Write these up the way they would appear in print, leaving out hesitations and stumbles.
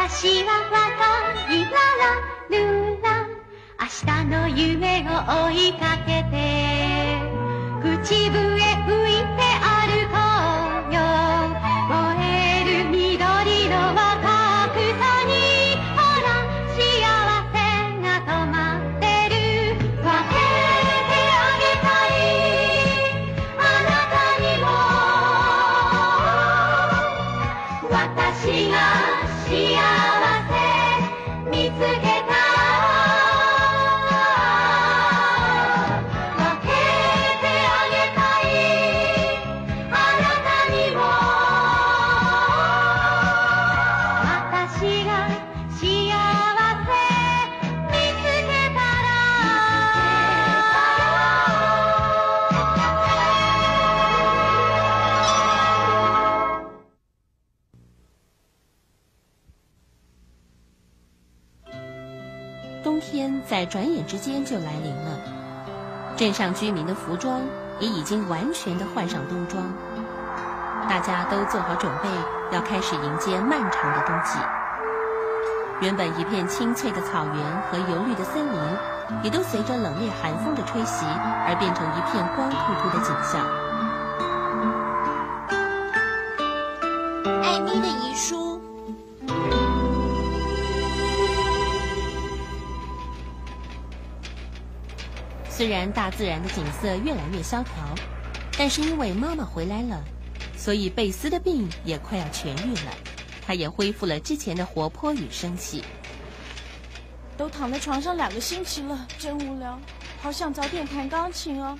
私は若いララルラ明日の夢を追いかけて口笛吹いて歩こうよ燃える緑の若草にほら幸せが止まってる分けてあげたいあなたにも私が幸せ見つけた冬天在转眼之间就来临了，镇上居民的服装也已经完全的换上冬装，大家都做好准备，要开始迎接漫长的冬季。原本一片青翠的草原和油绿的森林，也都随着冷冽寒风的吹袭而变成一片光秃秃的景象。 艾米的遗书。 虽然大自然的景色越来越萧条，但是因为妈妈回来了，所以贝斯的病也快要痊愈了，她也恢复了之前的活泼与生气。 都躺在床上2个星期了，真无聊，好想早点弹钢琴哦。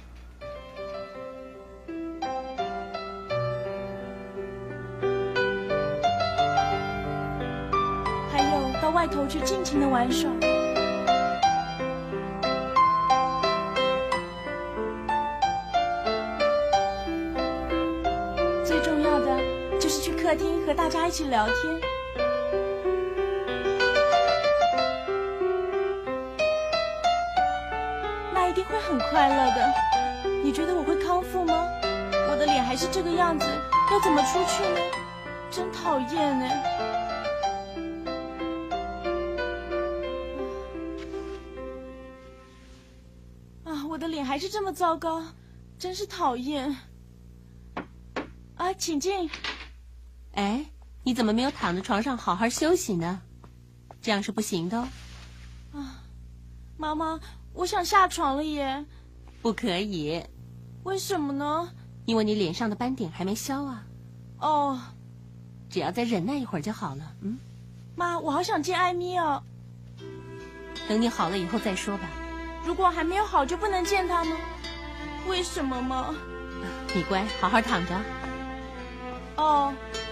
还有到外头去尽情的玩耍。客厅和大家一起聊天，那一定会很快乐的。你觉得我会康复吗？我的脸还是这个样子，要怎么出去呢？真讨厌呢。啊，我的脸还是这么糟糕，真是讨厌。啊，请进。 哎，你怎么没有躺在床上好好休息呢？这样是不行的哦。 啊，妈妈，我想下床了耶。 不可以。 为什么呢？ 因为你脸上的斑点还没消啊。 哦。 只要再忍耐一会儿就好了。嗯。 妈，我好想见艾米哦。 等你好了以后再说吧。 如果还没有好，就不能见她吗？为什么吗？ 你乖，好好躺着。 哦。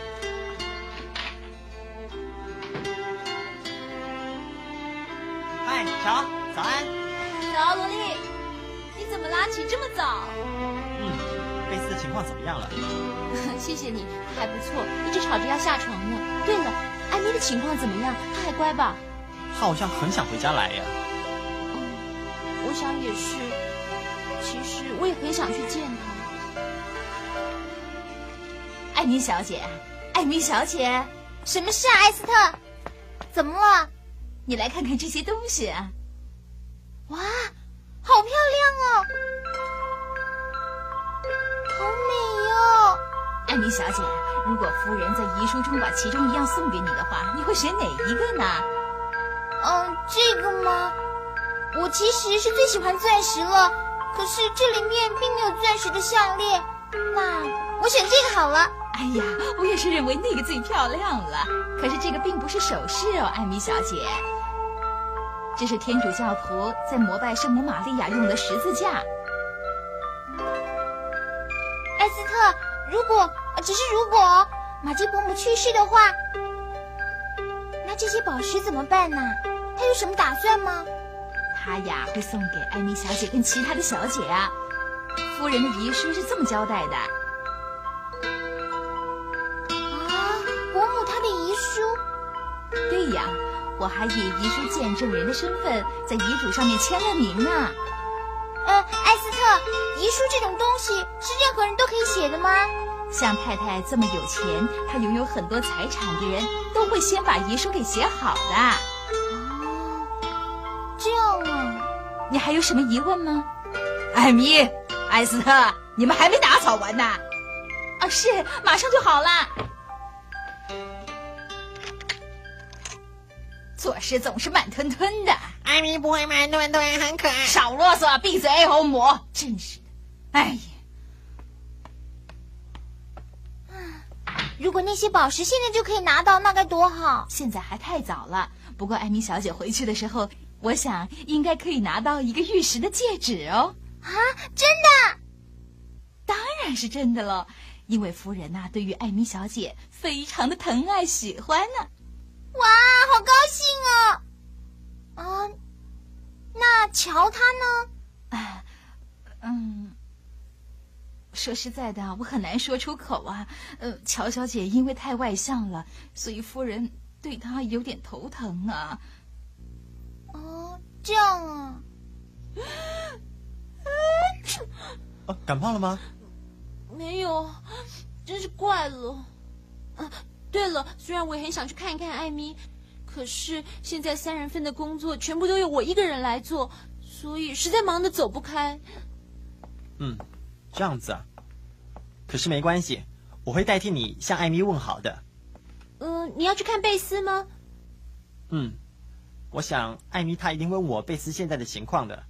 嗨，乔，早安。 早，萝莉，你怎么拉起这么早？ 贝斯的情况怎么样了？ 谢谢你，还不错，一直吵着要下床呢。对了，艾米的情况怎么样？她还乖吧？ 她好像很想回家来呀。 我想也是。其实我也很想去见她。艾米小姐，艾米小姐，什么事啊，艾斯特？怎么了？你来看看这些东西啊！哇，好漂亮哦，好美哦！艾米小姐，如果夫人在遗书中把其中一样送给你的话，你会选哪一个呢？ 这个吗？我其实是最喜欢钻石了，可是这里面并没有钻石的项链，那我选这个好了。 哎呀，我也是认为那个最漂亮了。可是这个并不是首饰哦，艾米小姐。这是天主教徒在膜拜圣母玛利亚用的十字架。 艾斯特，只是如果玛姬伯母去世的话，那这些宝石怎么办呢？他有什么打算吗？ 他呀会送给艾米小姐跟其他的小姐啊。夫人的遗书是这么交代的。 伯母她的遗书？ 对呀，我还以遗书见证人的身份在遗嘱上面签了名呢。 艾斯特，遗书这种东西是任何人都可以写的吗？ 像太太这么有钱，她拥有很多财产的人，都会先把遗书给写好的。 这样啊？ 你还有什么疑问吗？艾米、艾斯特，你们还没打扫完呢？啊，是，马上就好了。做事总是慢吞吞的。 艾米不会慢吞吞，很可爱。 少啰嗦，闭嘴，欧姆！真是的，哎呀！ 如果那些宝石现在就可以拿到，那该多好！ 现在还太早了，不过艾米小姐回去的时候，我想应该可以拿到一个玉石的戒指哦。 啊，真的？ 当然是真的喽，因为夫人呐，对于艾米小姐非常的疼爱喜欢呢。 哇，好高兴哦！啊，那乔他呢？ 说实在的，我很难说出口啊。乔小姐因为太外向了，所以夫人对她有点头疼啊。 哦，这样啊。 感冒了吗？ 没有，真是怪了。对了，虽然我也很想去看一看艾米，可是现在3人份的工作全部都由我一个人来做，所以实在忙得走不开。 这样子啊。可是没关系，我会代替你向艾米问好的。 你要去看贝斯吗？ 我想艾米她一定问我贝斯现在的情况的。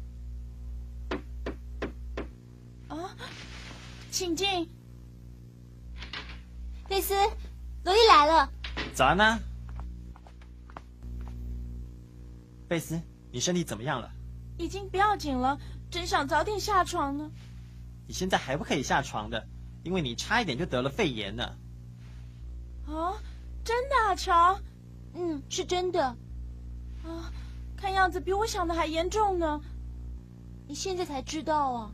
请进。 贝斯，罗莉来了。 早安啊，贝斯，你身体怎么样了？ 已经不要紧了，真想早点下床呢。 你现在还不可以下床的，因为你差一点就得了肺炎呢。 啊，真的啊，乔？是真的。啊，看样子比我想的还严重呢。你现在才知道啊？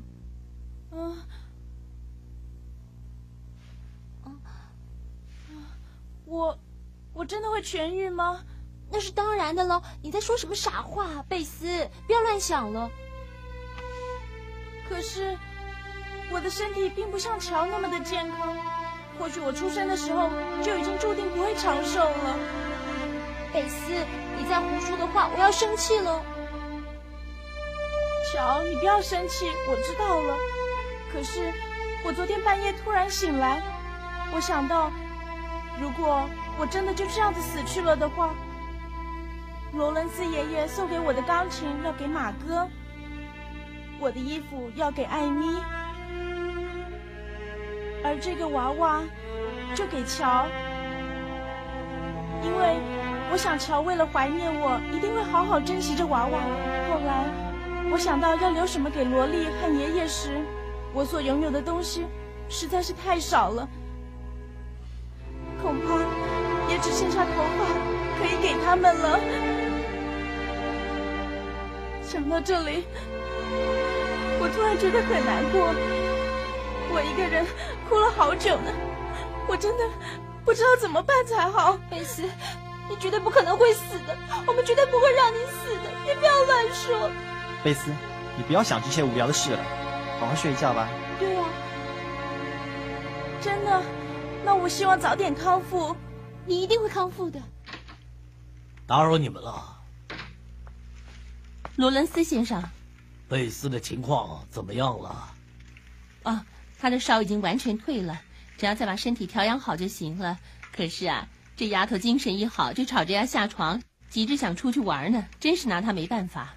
我真的会痊愈吗？那是当然的喽。你在说什么傻话，贝斯？不要乱想了。可是我的身体并不像乔那么的健康，或许我出生的时候就已经注定不会长寿了。贝斯，你再胡说的话，我要生气了。乔，你不要生气，我知道了。可是我昨天半夜突然醒来，我想到，如果我真的就这样子死去了的话，罗伦斯爷爷送给我的钢琴要给马哥，我的衣服要给艾米，而这个娃娃就给乔，因为我想乔为了怀念我，一定会好好珍惜这娃娃。后来我想到要留什么给萝莉和爷爷时，我所拥有的东西实在是太少了，恐怕也只剩下头发可以给他们了。想到这里，我突然觉得很难过，我一个人哭了好久呢，我真的不知道怎么办才好。贝斯，你绝对不可能会死的，我们绝对不会让你死的，你不要乱说。 贝斯，你不要想这些无聊的事了，好好睡一觉吧。 对啊，真的，那我希望早点康复，你一定会康复的。 打扰你们了。 罗伦斯先生， 贝斯的情况怎么样了？ 啊，他的烧已经完全退了，只要再把身体调养好就行了。可是啊，这丫头精神一好就吵着要下床，急着想出去玩呢，真是拿她没办法。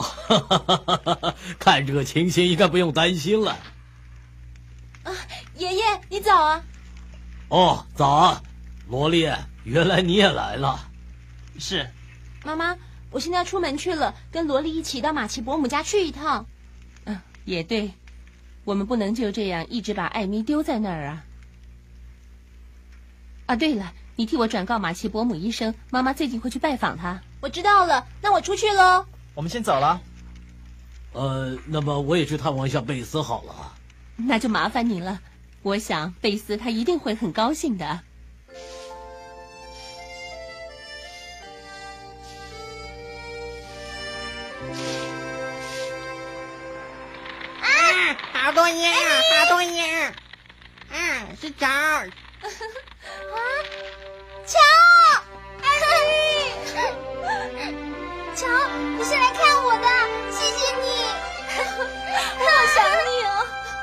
看这个情形，应该不用担心了。 啊，爷爷，你早啊！ 哦，早啊，罗莉，原来你也来了。 是。 妈妈，我现在要出门去了，跟罗莉一起到马奇伯母家去一趟。 也对，我们不能就这样一直把艾米丢在那儿啊。啊，对了，你替我转告马奇伯母医生，妈妈最近会去拜访她。 我知道了，那我出去喽。 我们先走了。 那么我也去探望一下贝斯好了。 那就麻烦你了，我想贝斯他一定会很高兴的。 好多烟啊，好多烟啊！ 是乔。 乔，乔，你是来看我的，谢谢你。 我好想你哦。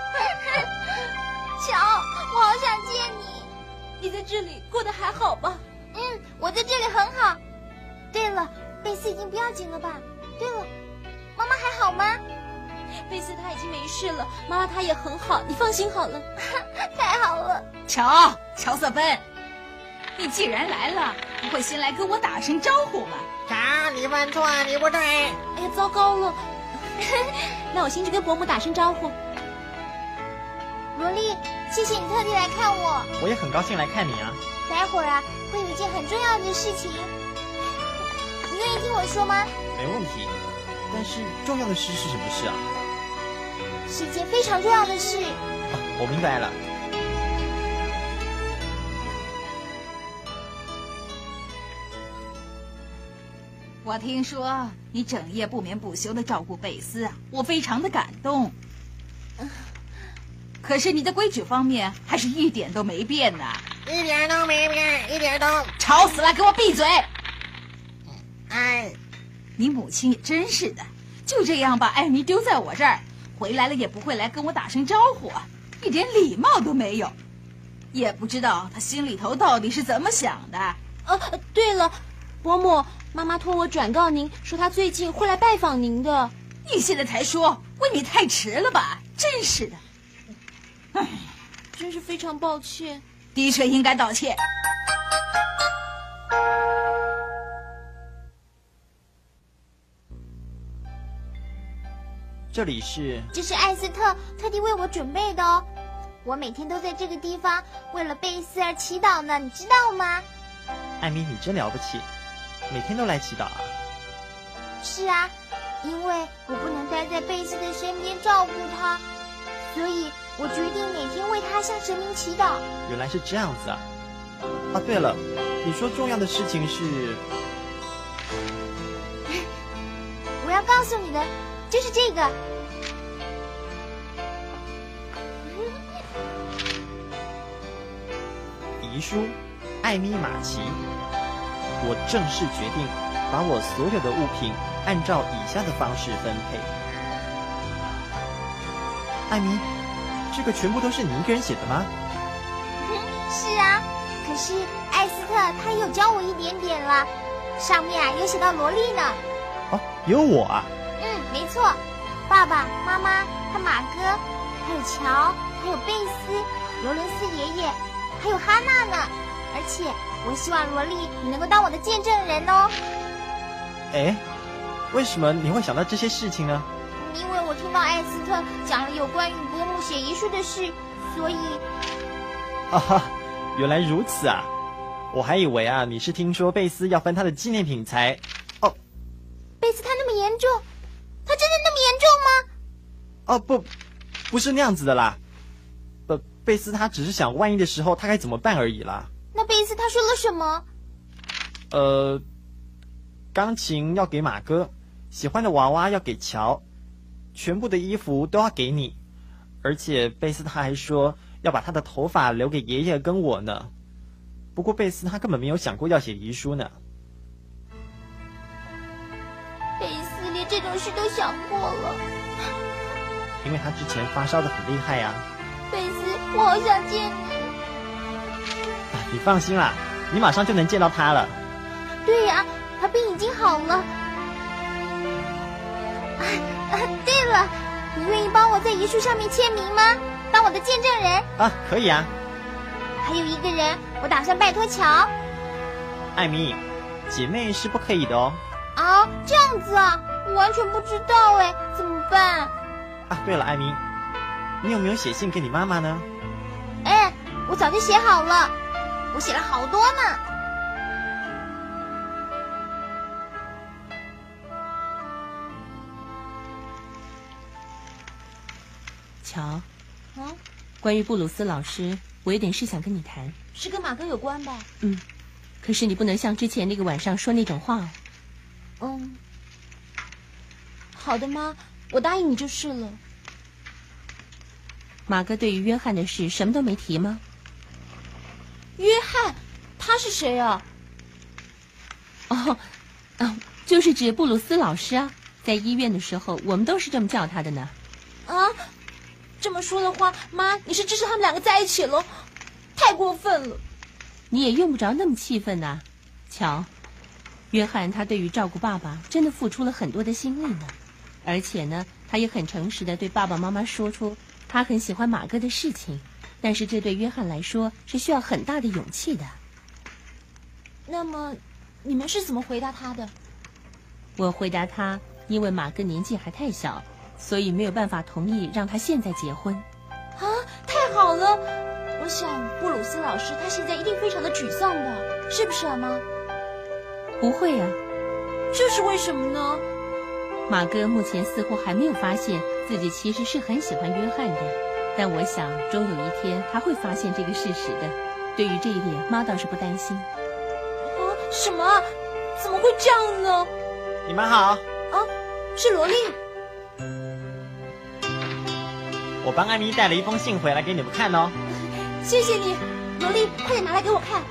乔，我好想见你。 你在这里过得还好吧？ 我在这里很好。对了，贝斯已经不要紧了吧？对了，妈妈还好吗？ 贝斯她已经没事了，妈妈她也很好，你放心好了。 太好了。 乔瑟芬，你既然来了，不会先来跟我打声招呼吧？ 乔，你犯错，你不对。 哎呀，糟糕了。那我先去跟伯母打声招呼。 萝莉，谢谢你特地来看我。 我也很高兴来看你啊。 待会儿啊，会有一件很重要的事情，你愿意听我说吗？ 没问题。但是重要的事是什么事啊？ 是一件非常重要的事。 我明白了。 我听说你整夜不眠不休地照顾贝斯啊，我非常的感动。可是你的规矩方面还是一点都没变呐。 一点都没变，一点都。 吵死了，给我闭嘴！ 哎， 你母亲也真是的，就这样把艾米丢在我这儿，回来了也不会来跟我打声招呼，一点礼貌都没有，也不知道她心里头到底是怎么想的。 对了，伯母，妈妈托我转告您，说她最近会来拜访您的。 你现在才说，未免太迟了吧？真是的。唉， 真是非常抱歉。 的确应该道歉。 这里是？ 这是艾斯特特地为我准备的哦。我每天都在这个地方为了贝斯而祈祷呢，你知道吗？ 艾米，你真了不起，每天都来祈祷啊。 是啊，因为我不能待在贝斯的身边照顾他，所以我决定每天为他向神明祈祷。 原来是这样子啊！啊，对了，你说重要的事情是？ 我要告诉你的就是这个。 遗书，艾米马奇，我正式决定把我所有的物品按照以下的方式分配。艾米，这个全部都是你一个人写的吗？ 是啊，可是艾斯特他有教我一点点了，上面啊有写到萝莉呢。 哦，有我啊。 没错，爸爸妈妈和马哥，还有乔，还有贝斯、罗伦斯爷爷，还有哈娜呢。而且我希望萝莉你能够当我的见证人哦。 哎，为什么你会想到这些事情呢？ 因为我听到艾斯特讲了有关于伯母写遗书的事，所以…… 啊哈，原来如此啊！我还以为啊你是听说贝斯要分他的纪念品才……哦， 贝斯他那么严重？他真的那么严重吗？ 哦不是那样子的啦。贝斯他只是想万一的时候他该怎么办而已啦。 那贝斯他说了什么？ 钢琴要给马哥，喜欢的娃娃要给乔，全部的衣服都要给你，而且贝斯他还说要把他的头发留给爷爷跟我呢。不过贝斯他根本没有想过要写遗书呢。 贝斯连这种事都想过了， 因为他之前发烧的很厉害呀。 贝斯，我好想见你。 你放心啦，你马上就能见到他了。 对呀，他病已经好了。对了，你愿意帮我在遗书上面签名吗？当我的见证人？ 啊，可以啊。 还有一个人，我打算拜托乔。 艾米，姐妹是不可以的哦。 啊，这样子啊，我完全不知道哎，怎么办？ 啊，对了，艾米，你有没有写信给你妈妈呢？ 哎，我早就写好了，我写了好多呢。 乔，关于布鲁斯老师，我有点事想跟你谈。 是跟马哥有关吧？ 可是你不能像之前那个晚上说那种话哦。 好的妈，我答应你就是了。 马哥对于约翰的事什么都没提吗？ 他是谁啊？ 哦，就是指布鲁斯老师啊。在医院的时候，我们都是这么叫他的呢。 啊，这么说的话，妈，你是支持他们两个在一起了？太过分了！ 你也用不着那么气愤呐。瞧，约翰他对于照顾爸爸真的付出了很多的心力呢，而且呢，他也很诚实的对爸爸妈妈说出他很喜欢马哥的事情，但是这对约翰来说是需要很大的勇气的。 那么，你们是怎么回答他的？ 我回答他，因为马哥年纪还太小，所以没有办法同意让他现在结婚。 啊，太好了！我想布鲁斯老师他现在一定非常的沮丧吧，是不是啊，妈？ 不会啊。 这是为什么呢？ 马哥目前似乎还没有发现自己其实是很喜欢约翰的，但我想终有一天他会发现这个事实的。对于这一点，妈倒是不担心。 啊，什么？怎么会这样呢？ 你们好。 啊，是萝莉。 我帮艾米带了一封信回来给你们看哦。 谢谢你，萝莉，快点拿来给我看。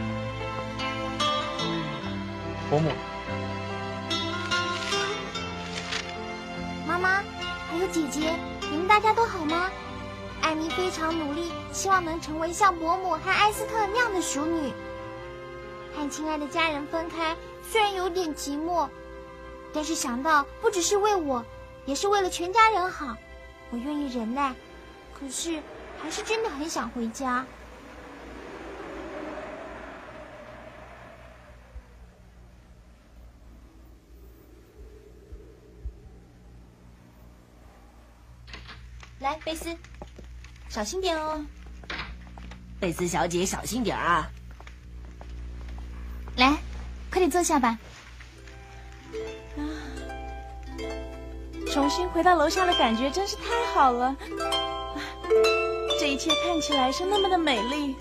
伯母。 妈妈，还有姐姐，你们大家都好吗？艾米非常努力，希望能成为像伯母和艾斯特那样的淑女。和亲爱的家人分开，虽然有点寂寞，但是想到不只是为我，也是为了全家人好，我愿意忍耐。可是还是真的很想回家。 来，贝斯，小心点哦。 贝斯小姐，小心点啊！ 来，快点坐下吧。 重新回到楼下的感觉真是太好了，这一切看起来是那么的美丽。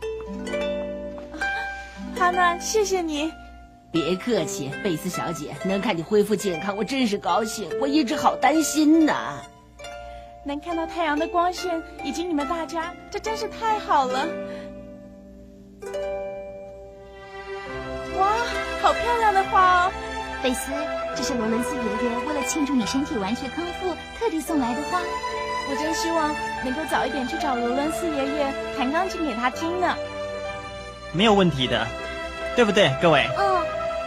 哈娜，谢谢你。 别客气，贝斯小姐，能看你恢复健康，我真是高兴。我一直好担心呢。 能看到太阳的光线以及你们大家，这真是太好了。哇，好漂亮的花哦！ 贝斯，这是罗伦斯爷爷为了庆祝你身体完全康复特地送来的花。 我真希望能够早一点去找罗伦斯爷爷弹钢琴给他听呢。 没有问题的，对不对，各位？ 嗯。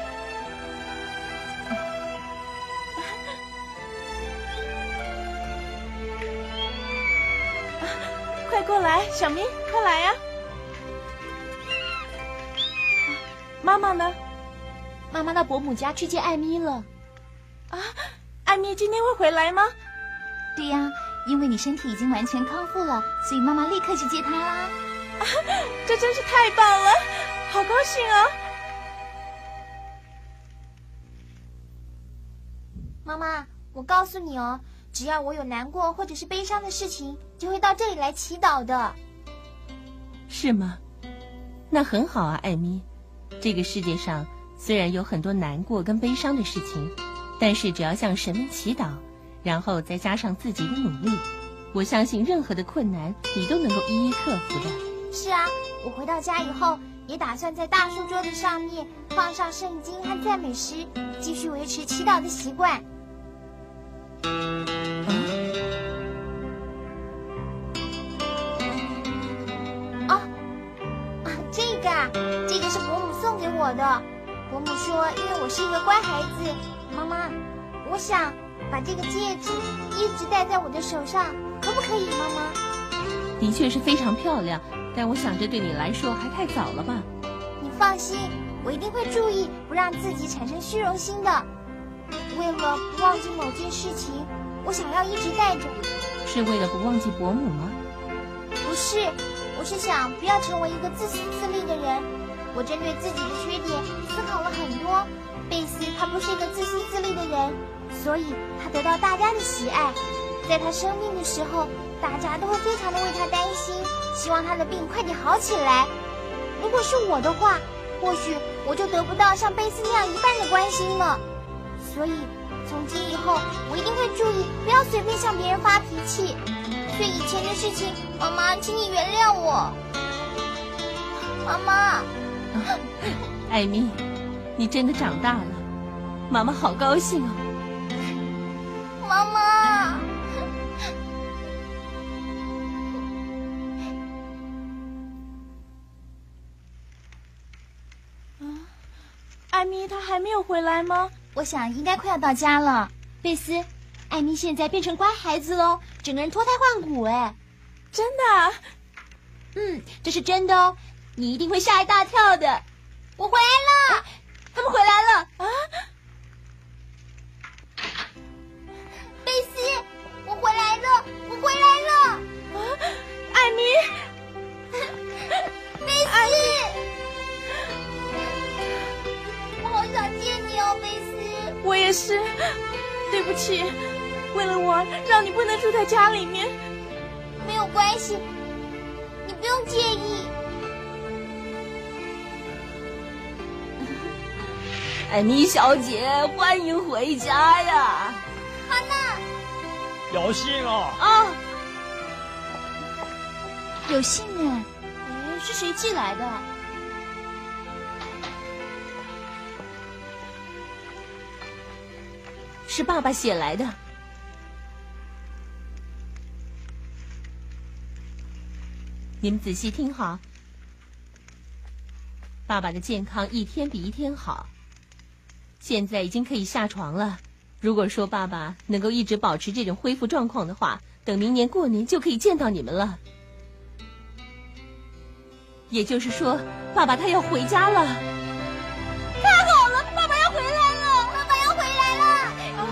快过来，小咪，快来呀！妈妈呢？ 妈妈到伯母家去接艾米了。 啊，艾米今天会回来吗？ 对呀，因为你身体已经完全康复了，所以妈妈立刻去接她啦。 啊，这真是太棒了，好高兴哦！ 妈妈，我告诉你哦，只要我有难过或者是悲伤的事情，就会到这里来祈祷的。 是吗？那很好啊，艾米。这个世界上虽然有很多难过跟悲伤的事情，但是只要向神明祈祷，然后再加上自己的努力，我相信任何的困难你都能够一一克服的。 是啊，我回到家以后也打算在大书桌子上面放上圣经和赞美诗，继续维持祈祷的习惯。这个是伯母送给我的。伯母说，因为我是一个乖孩子，妈妈，我想把这个戒指一直戴在我的手上，可不可以，妈妈？ 的确是非常漂亮，但我想这对你来说还太早了吧？ 你放心，我一定会注意不让自己产生虚荣心的。为了不忘记某件事情，我想要一直戴着。 是为了不忘记伯母吗？ 不是，我是想不要成为一个自私自利的人。我针对自己的缺点思考了很多。贝斯他不是一个自私自利的人，所以他得到大家的喜爱。在他生病的时候，大家都会非常的为他担心，希望他的病快点好起来。如果是我的话，或许我就得不到像贝斯那样一半的关心了。所以从今以后，我一定会注意不要随便向别人发脾气。对以前的事情，妈妈，请你原谅我。妈妈， 艾米，你真的长大了，妈妈好高兴哦。 妈妈， 艾米她还没有回来吗？ 我想应该快要到家了。贝斯，艾米现在变成乖孩子喽，整个人脱胎换骨哎。 真的啊？ 这是真的哦，你一定会吓一大跳的。我回来了，他们回来了啊！ 贝斯，我回来了，我回来了！ 艾米， 贝斯，我好想见你哦，贝斯。 我也是，对不起，为了我让你不能住在家里面。 没有关系，你不用介意。 艾米小姐，欢迎回家呀！ 哈娜， 有信哦！ 啊，有信哎，是谁寄来的？ 是爸爸写来的。你们仔细听好，爸爸的健康一天比一天好，现在已经可以下床了。如果说爸爸能够一直保持这种恢复状况的话，等明年过年就可以见到你们了。也就是说，爸爸他要回家了。 太好了，爸爸要回来了，爸爸要回来了！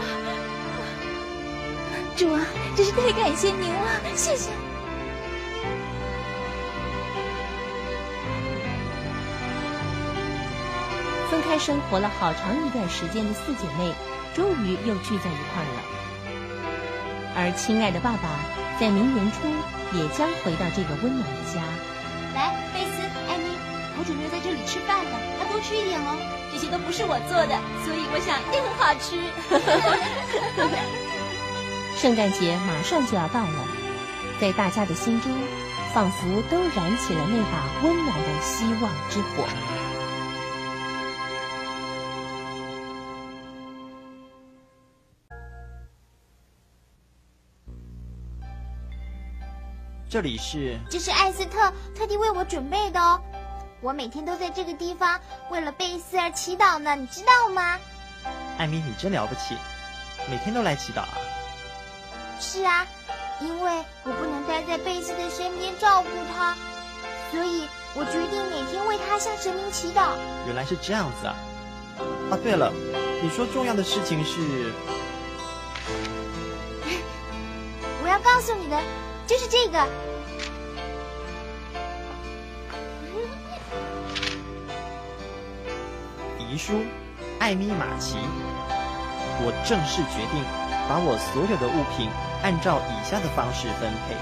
主啊，真是太感谢您了，谢谢。 分开生活了好长一段时间的四姐妹，终于又聚在一块了。而亲爱的爸爸在明年初也将回到这个温暖的家。 来，贝斯、艾米，我准备在这里吃饭了，要多吃一点哦。这些都不是我做的，所以我想一定很好吃。 圣诞节马上就要到了，在大家的心中，仿佛都燃起了那把温暖的希望之火。 这里是， 这是艾斯特特地为我准备的哦。我每天都在这个地方为了贝斯而祈祷呢，你知道吗？ 艾米，你真了不起，每天都来祈祷啊。 是啊，因为我不能待在贝斯的身边照顾他，所以我决定每天为他向神明祈祷。 原来是这样子啊！啊，对了，你说重要的事情是…… 我要告诉你的就是这个。 遗书，艾米马奇，我正式决定把我所有的物品按照以下的方式分配。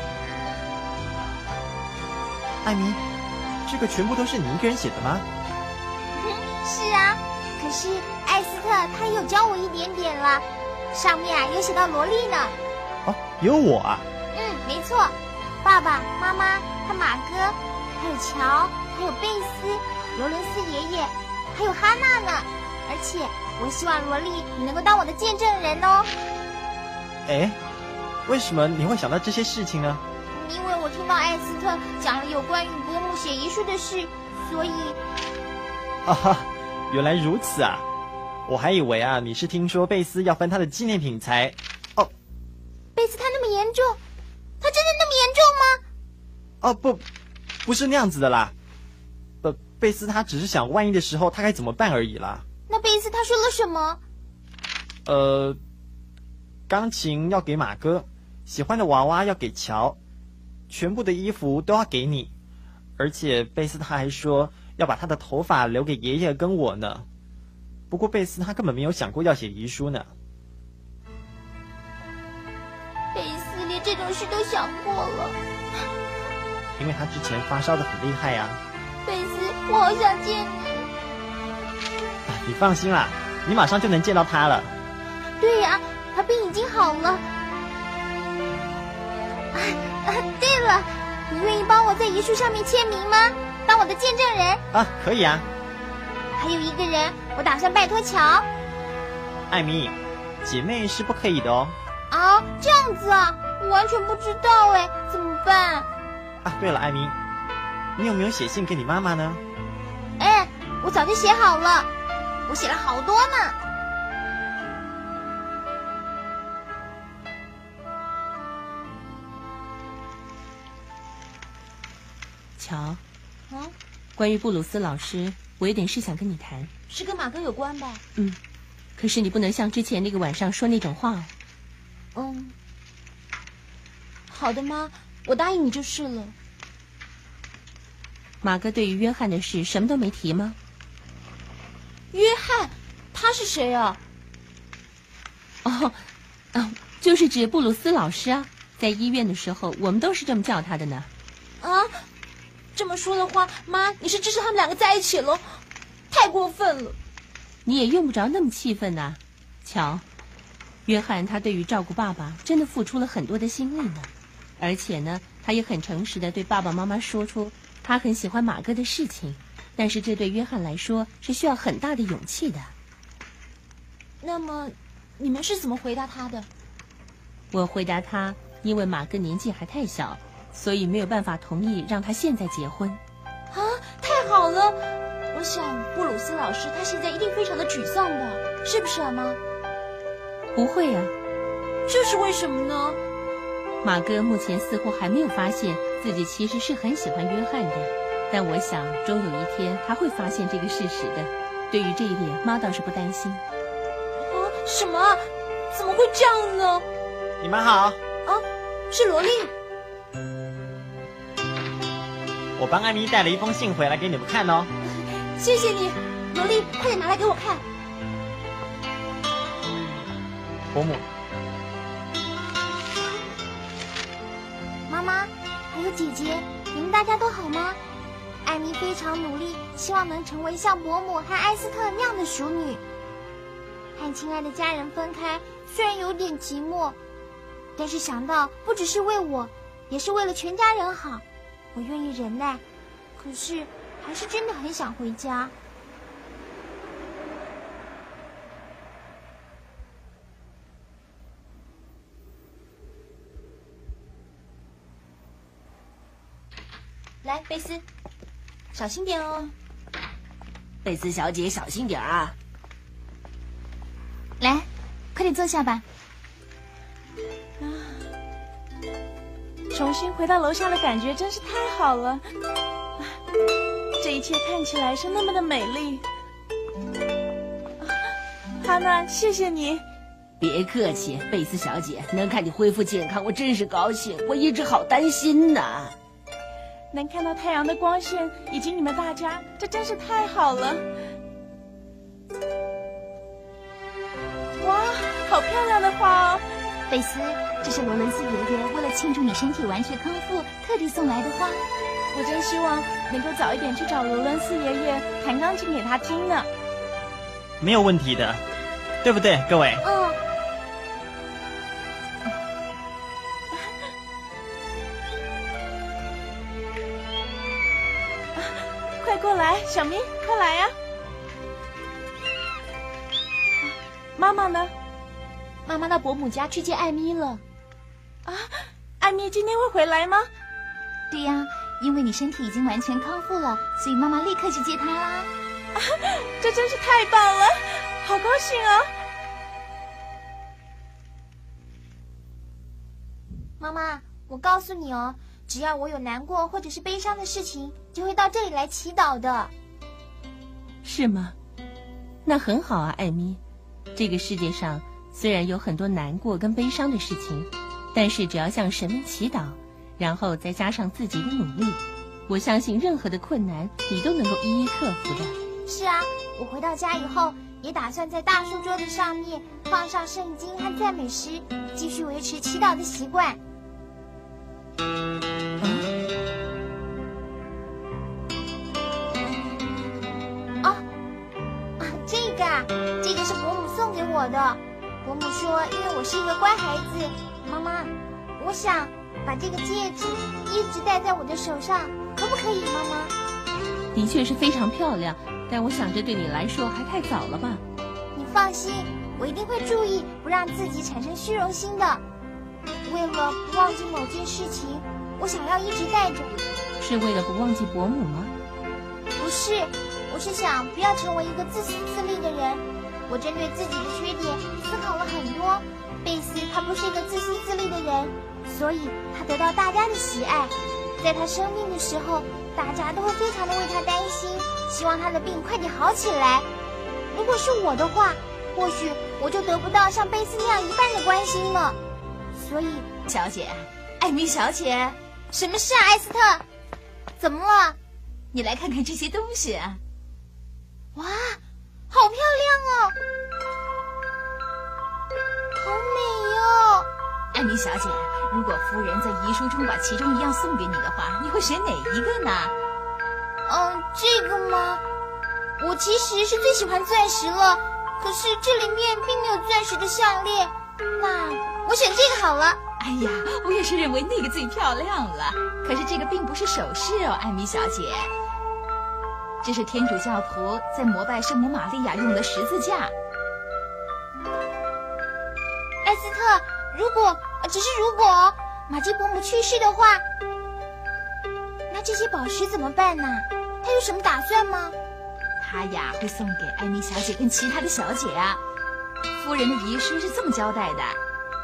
艾米，这个全部都是你一个人写的吗？ 是啊，可是艾斯特他也有教我一点点了，上面有写到萝莉呢。 哦，有我啊。 没错，爸爸妈妈和马哥，还有乔，还有贝斯、罗伦斯爷爷，还有哈娜呢。而且我希望萝莉你能够当我的见证人哦。 哎，为什么你会想到这些事情呢？ 因为我听到艾斯特讲了有关于伯母写遗书的事，所以…… 啊哈，原来如此啊！我还以为啊，你是听说贝斯要分他的纪念品才……哦， 贝斯他那么严重？他真的那么严重吗？ 哦，不是那样子的啦。贝斯他只是想万一的时候他该怎么办而已啦。 那贝斯他说了什么？ 钢琴要给马哥，喜欢的娃娃要给乔，全部的衣服都要给你，而且贝斯他还说要把他的头发留给爷爷跟我呢。不过贝斯他根本没有想过要写遗书呢。 贝斯连这种事都想过了， 因为他之前发烧的很厉害呀。 贝斯，我好想见你。 你放心啦，你马上就能见到他了。 对呀，他病已经好了。对了， 你愿意帮我在遗书上面签名吗？当我的见证人？ 啊，可以啊。 还有一个人，我打算拜托乔。 艾米，姐妹是不可以的哦。 啊，这样子啊，我完全不知道哎，怎么办？ 啊，对了，艾米，你有没有写信给你妈妈呢？ 哎，我早就写好了，我写了好多呢。 乔，关于布鲁斯老师，我有点事想跟你谈。 是跟马哥有关吧？ 可是你不能像之前那个晚上说那种话哦。 好的妈，我答应你就是了。 马哥对于约翰的事什么都没提吗？ 约翰，他是谁啊？ 就是指布鲁斯老师啊，在医院的时候，我们都是这么叫他的呢。 啊，这么说的话，妈，你是支持他们两个在一起了？太过分了！ 你也用不着那么气愤呐，乔。约翰他对于照顾爸爸真的付出了很多的心力呢，而且呢，他也很诚实的对爸爸妈妈说出他很喜欢马哥的事情，但是这对约翰来说是需要很大的勇气的。 那么，你们是怎么回答他的？ 我回答他，因为马哥年纪还太小，所以没有办法同意让他现在结婚。 啊，太好了！我想布鲁斯老师他现在一定非常的沮丧吧，是不是啊，妈？ 不会啊。 这是为什么呢？ 马哥目前似乎还没有发现自己其实是很喜欢约翰的，但我想终有一天他会发现这个事实的。对于这一点，妈倒是不担心。 什么？怎么会这样呢？ 你们好。 啊，是萝莉。 我帮艾米带了一封信回来给你们看哦。 谢谢你，萝莉，快点拿来给我看。 伯母。 妈妈，还有姐姐，你们大家都好吗？艾米非常努力，希望能成为像伯母和艾斯特那样的淑女。和亲爱的家人分开，虽然有点寂寞，但是想到不只是为我，也是为了全家人好，我愿意忍耐。可是还是真的很想回家。 来，贝斯，小心点哦。 贝斯小姐，小心点啊！ 来，快点坐下吧。 重新回到楼下的感觉真是太好了，这一切看起来是那么的美丽。哈娜，谢谢你。 别客气，贝斯小姐，能看你恢复健康，我真是高兴。我一直好担心呢。 能看到太阳的光线以及你们大家，这真是太好了。哇，好漂亮的花哦！ 贝斯，这是罗伦斯爷爷为了庆祝你身体完全康复特地送来的花。 我真希望能够早一点去找罗伦斯爷爷弹钢琴给他听呢。 没有问题的，对不对，各位？ 快过来，小咪，快来呀！妈妈呢？ 妈妈到伯母家去接艾米了。 啊，艾米今天会回来吗？ 对呀，因为你身体已经完全康复了，所以妈妈立刻去接她啦。 啊，这真是太棒了，好高兴哦！ 妈妈，我告诉你哦，只要我有难过或者是悲伤的事情，就会到这里来祈祷的。 是吗？那很好啊，艾米。这个世界上虽然有很多难过跟悲伤的事情，但是只要向神明祈祷，然后再加上自己的努力，我相信任何的困难你都能够一一克服的。 是啊，我回到家以后也打算在大书桌子上面放上圣经和赞美诗，继续维持祈祷的习惯。这个是伯母送给我的。伯母说，因为我是一个乖孩子，妈妈，我想把这个戒指一直戴在我的手上，可不可以，妈妈？ 的确是非常漂亮，但我想这对你来说还太早了吧？ 你放心，我一定会注意不让自己产生虚荣心的。为了不忘记某件事情，我想要一直戴着。 是为了不忘记伯母吗？ 不是，我是想不要成为一个自私自利的人。我针对自己的缺点思考了很多。贝斯他不是一个自私自利的人，所以他得到大家的喜爱。在他生病的时候，大家都会非常的为他担心，希望他的病快点好起来。如果是我的话，或许我就得不到像贝斯那样一半的关心了。所以， 小姐，艾米小姐，什么事啊，艾斯特？怎么了？你来看看这些东西啊！ 哇，好漂亮哦，好美哦！ 艾米小姐，如果夫人在遗书中把其中一样送给你的话，你会选哪一个呢？ 这个吗？我其实是最喜欢钻石了，可是这里面并没有钻石的项链，那我选这个好了。 哎呀，我也是认为那个最漂亮了。可是这个并不是首饰哦，艾米小姐，这是天主教徒在膜拜圣母玛利亚用的十字架。 艾斯特，只是如果玛姬伯母去世的话，那这些宝石怎么办呢？她有什么打算吗？ 她呀会送给艾米小姐跟其他的小姐啊。夫人的遗书是这么交代的。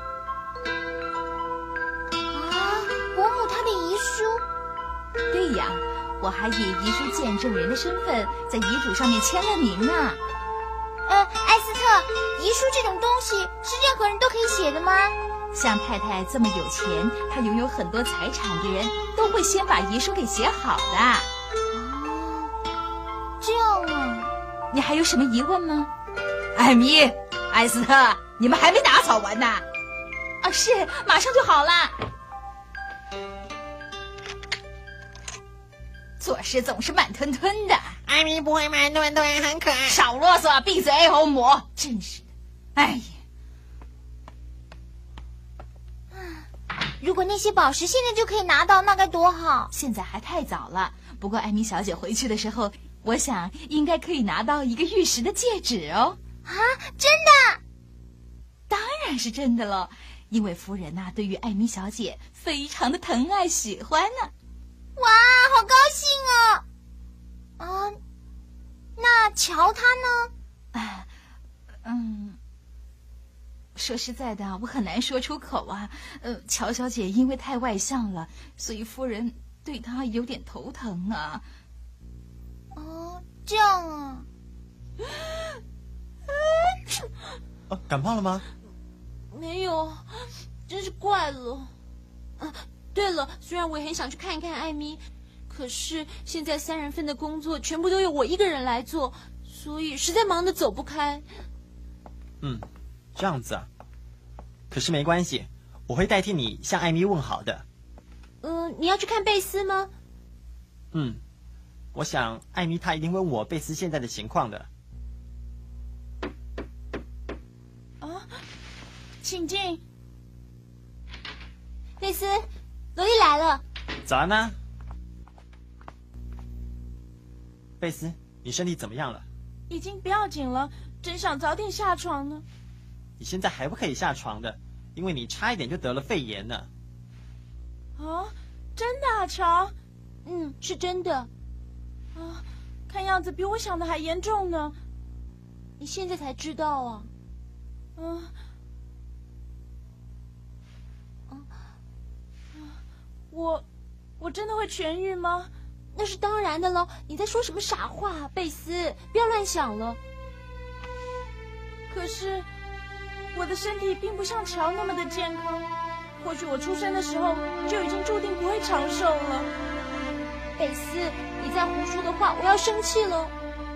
伯母她的遗书？ 对呀，我还以遗书见证人的身份在遗嘱上面签了名呢。 艾斯特，遗书这种东西是任何人都可以写的吗？ 像太太这么有钱，她拥有很多财产的人，都会先把遗书给写好的。 这样啊？ 你还有什么疑问吗？艾米、艾斯特，你们还没打扫完呢？啊，是，马上就好了。做事总是慢吞吞的。 艾米不会慢吞吞，很可爱。 少啰嗦，闭嘴，欧姆！真是的，哎呀！ 如果那些宝石现在就可以拿到，那该多好！ 现在还太早了。不过艾米小姐回去的时候，我想应该可以拿到一个玉石的戒指哦。 啊，真的？ 当然是真的了，因为夫人对于艾米小姐非常的疼爱喜欢呢。 哇，好高兴哦！那乔他呢？ 说实在的，我很难说出口啊。乔小姐因为太外向了，所以夫人对她有点头疼啊。 这样啊。 感冒了吗？ 没有，真是怪了。对了，虽然我也很想去看一看艾米，可是现在3人份的工作全部都由我一个人来做，所以实在忙得走不开。 这样子啊。可是没关系，我会代替你向艾米问好的。 你要去看贝斯吗？ 我想艾米她一定问我贝斯现在的情况的。 请进。贝斯，罗莉来了。 早安啊。贝斯，你身体怎么样了？ 已经不要紧了，真想早点下床呢。 你现在还不可以下床的，因为你差一点就得了肺炎呢。 真的啊，乔？是真的。看样子比我想的还严重呢。你现在才知道啊？我真的会痊愈吗？那是当然的喽。你在说什么傻话，贝斯？不要乱想了。可是我的身体并不像乔那么的健康，或许我出生的时候就已经注定不会长寿了。贝斯，你再胡说的话，我要生气了。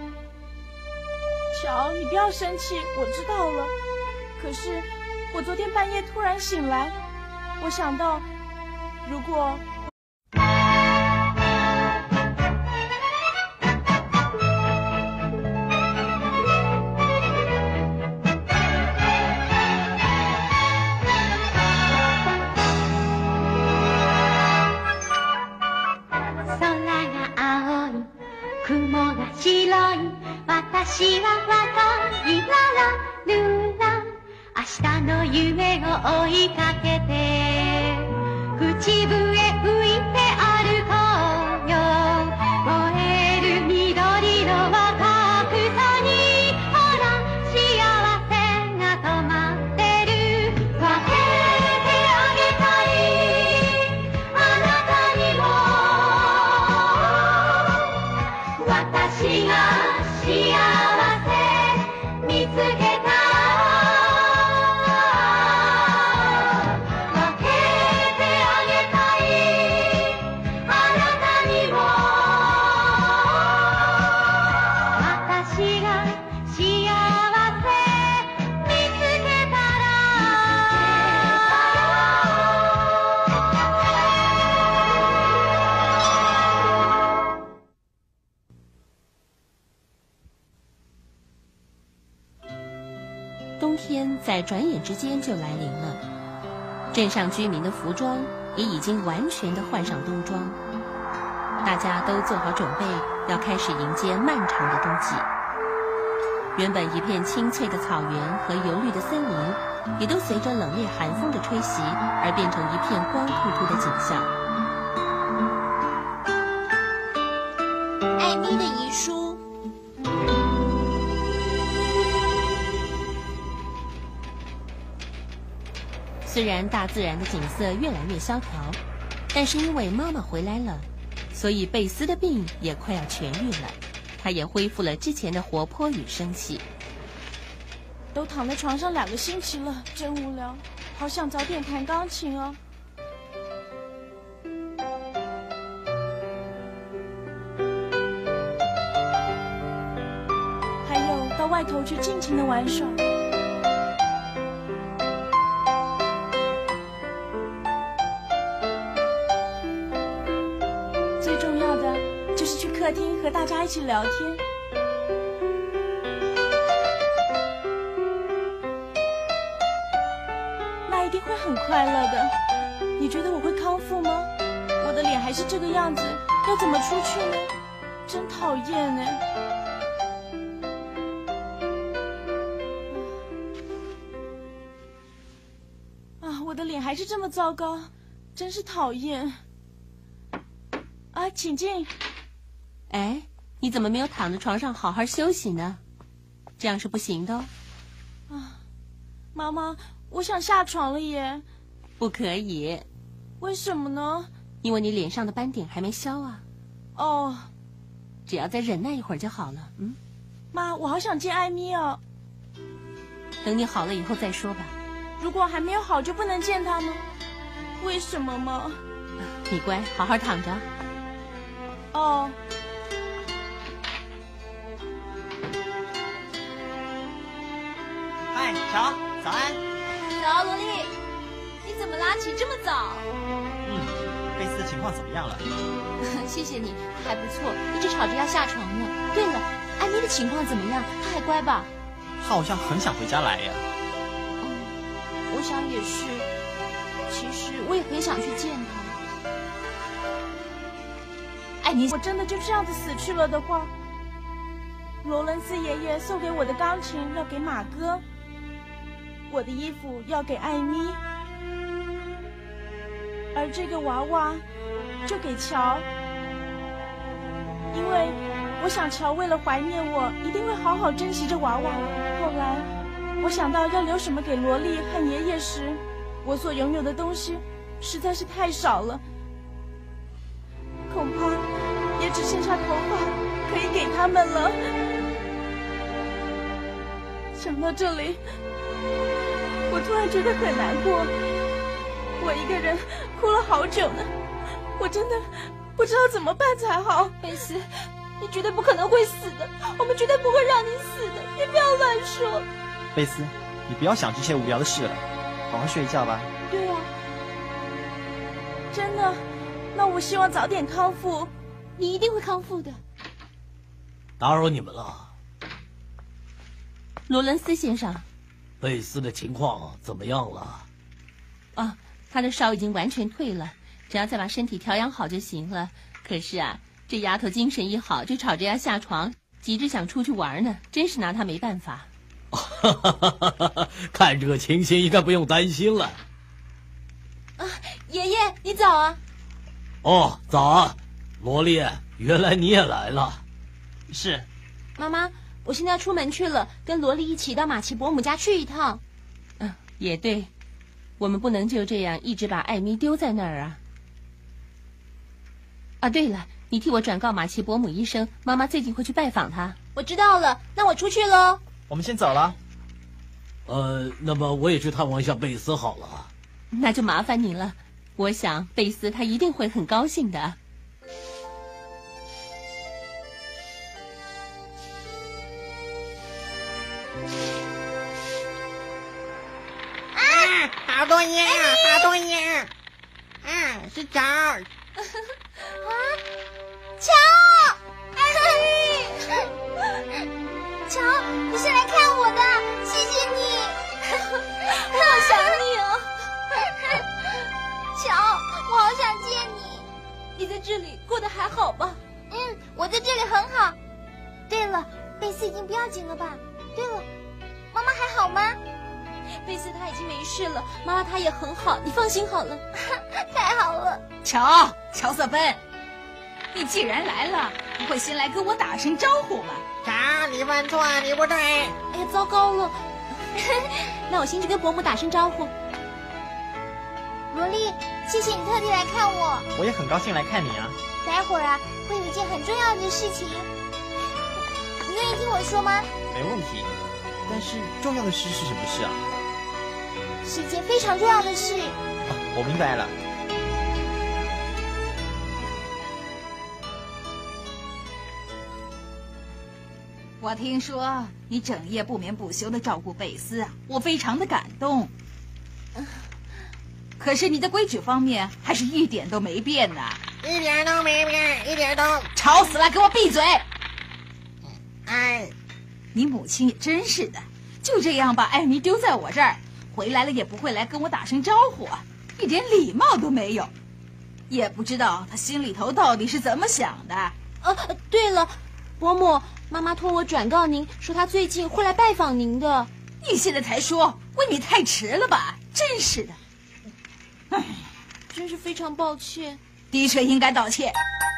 乔，你不要生气，我知道了。可是我昨天半夜突然醒来，我想到，如果空が青い雲が白い私は若いララルラ明日の夢を追いかけて口笛吹いて歩こうよ燃える緑の若草にほら幸せが止まってる分けてあげたいあなたにも私が幸せ見つけた冬天在转眼之间就来临了，镇上居民的服装也已经完全的换上冬装，大家都做好准备，要开始迎接漫长的冬季。原本一片青翠的草原和油绿的森林，也都随着冷冽寒风的吹袭而变成一片光秃秃的景象。 艾咪的遗书。 虽然大自然的景色越来越萧条，但是因为妈妈回来了，所以贝斯的病也快要痊愈了，她也恢复了之前的活泼与生气。 都躺在床上2个星期了，真无聊，好想早点弹钢琴哦。还有到外头去尽情的玩耍。客厅和大家一起聊天，那一定会很快乐的。你觉得我会康复吗？我的脸还是这个样子，要怎么出去呢？真讨厌呢。啊，我的脸还是这么糟糕，真是讨厌。啊，请进。 哎，你怎么没有躺在床上好好休息呢？这样是不行的哦。 啊，妈妈，我想下床了耶。 不可以。 为什么呢？ 因为你脸上的斑点还没消啊。 哦。 只要再忍耐一会儿就好了。嗯。 妈，我好想见艾咪哦。 等你好了以后再说吧。 如果还没有好就不能见他吗？为什么吗？ 你乖，好好躺着。 哦。 嗨，乔，早安。 早，萝莉，你怎么拉起这么早？ 贝斯的情况怎么样了？ 谢谢你，还不错，一直吵着要下床呢。对了，艾咪的情况怎么样？她还乖吧？ 她好像很想回家来呀。 我想也是。其实我也很想去见她。艾咪， 我真的就这样子死去了的话，罗伦斯爷爷送给我的钢琴要给马哥，我的衣服要给艾咪，而这个娃娃就给乔，因为我想乔为了怀念我，一定会好好珍惜这娃娃。后来我想到要留什么给萝莉和爷爷时，我所拥有的东西实在是太少了，恐怕也只剩下头发可以给他们了。想到这里，我突然觉得很难过，我一个人哭了好久呢，我真的不知道怎么办才好。 贝斯，你绝对不可能会死的，我们绝对不会让你死的，你不要乱说。 贝斯，你不要想这些无聊的事了，好好睡一觉吧。 对啊，真的，那我希望早点康复。 你一定会康复的。 打扰你们了。 罗伦斯先生， 贝斯的情况怎么样了？ 啊，他的烧已经完全退了，只要再把身体调养好就行了。 可是啊，这丫头精神一好就吵着要下床，急着想出去玩呢，真是拿她没办法。 看这个情形，应该不用担心了。 啊，爷爷，你早啊！ 哦，早啊，萝莉，原来你也来了。 是。 妈妈，我现在要出门去了，跟萝莉一起到马奇伯母家去一趟。 也对，我们不能就这样一直把艾米丢在那儿啊。啊，对了，你替我转告马奇伯母医生，妈妈最近会去拜访她。 我知道了，那我出去喽。 我们先走了。 那么我也去探望一下贝斯好了。 那就麻烦您了，我想贝斯他一定会很高兴的。 好多烟啊，好多烟！是枣。 乔，乔，你是来看我的，谢谢你。 我好想你哦， 乔，我好想见你。 你在这里过得还好吧？ 我在这里很好。对了，贝斯已经不要紧了吧？对了，妈妈还好吗？ 贝斯他已经没事了，妈妈她也很好，你放心好了。 太好了。 乔瑟芬，你既然来了，不会先来跟我打声招呼吗？ 乔，你犯错，你不对。 哎呀，糟糕了！那我先去跟伯母打声招呼。 萝莉，谢谢你特地来看我。 我也很高兴来看你啊。 待会儿啊，会有一件很重要的事情，你愿意听我说吗？ 没问题。但是重要的事是什么事啊？ 是一件非常重要的事。 我明白了。 我听说你整夜不眠不休地照顾贝斯啊，我非常的感动。可是你的规矩方面还是一点都没变呐。 一点都没变，一点都。 吵死了，给我闭嘴！ 哎， 你母亲也真是的，就这样把艾米丢在我这儿，回来了也不会来跟我打声招呼，一点礼貌都没有。也不知道她心里头到底是怎么想的。 对了，伯母，妈妈托我转告您，说她最近会来拜访您的。 你现在才说，未免太迟了吧？真是的。 真是非常抱歉。 的确应该道歉。